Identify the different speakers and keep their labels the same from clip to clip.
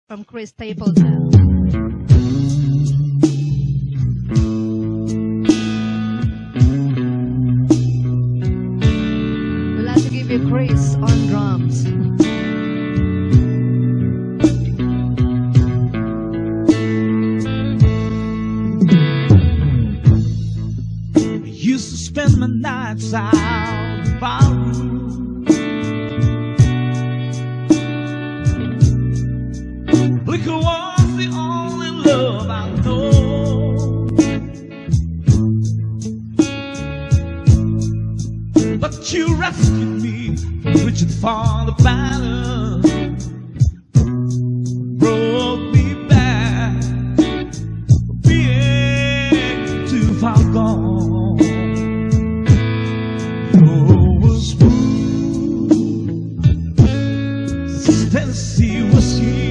Speaker 1: from Chris Stapleton. We'd like to give you Chris on drums.
Speaker 2: I used to spend my nights out in the barroom. Liquor was the only love I know, but you rescued me from reaching for the banner, broke me back from being too far gone. Your smooth Tennessee whiskey.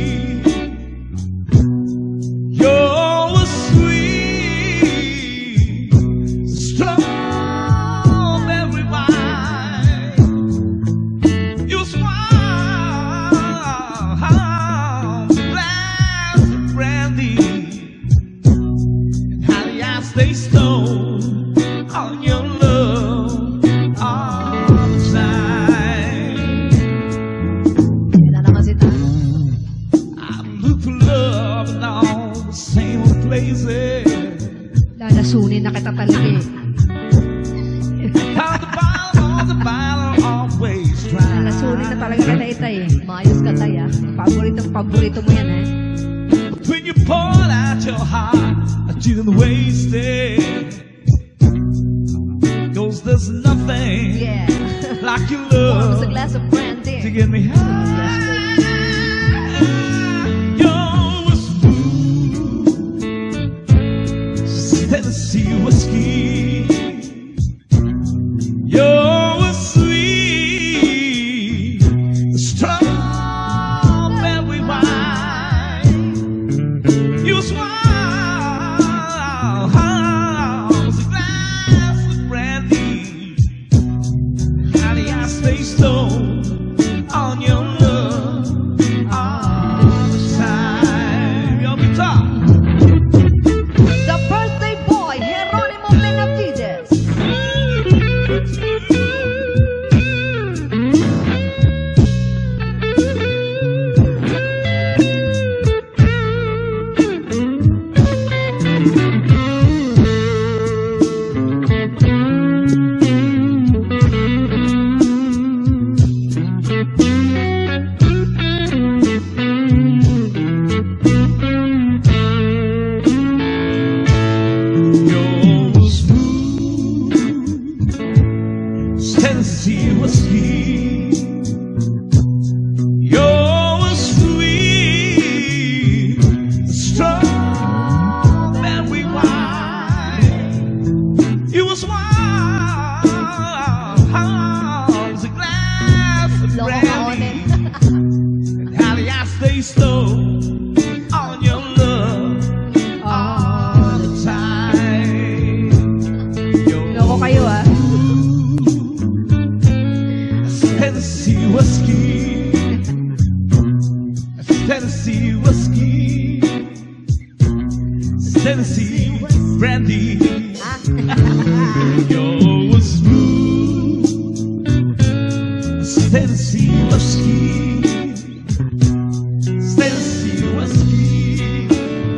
Speaker 2: They stole all your love all the time. I'm looking for love in all the same old places.
Speaker 1: Lalasunin na kita talaga eh.
Speaker 2: How the bottle always dry.
Speaker 1: Lalasunin na talaga kita ita eh. Mayos ka tayo. Paborito mo yan eh.
Speaker 2: But when you poured out your heart, I didn't waste it. 'Cause there's nothing like your love
Speaker 1: a glass of brandy
Speaker 2: to get me high. You're smooth Tennessee whiskey. You're sweet strawberry wine. You smile. They stole on your love all the time. Your guitar.
Speaker 1: The birthday boy, Jeronimo Benavides.
Speaker 2: Tennessee whiskey. You're sweet strawberry wine. You was wild as a glass of brandy. And how the ice they stole on your love all the time.
Speaker 1: Loko kayo ah.
Speaker 2: Tennessee whiskey, Tennessee whiskey, Tennessee brandy. You're smooth Tennessee whiskey, Tennessee whiskey,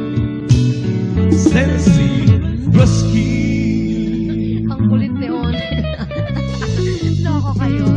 Speaker 2: Tennessee whiskey.
Speaker 1: Ang kulit ni On. Loko kayo.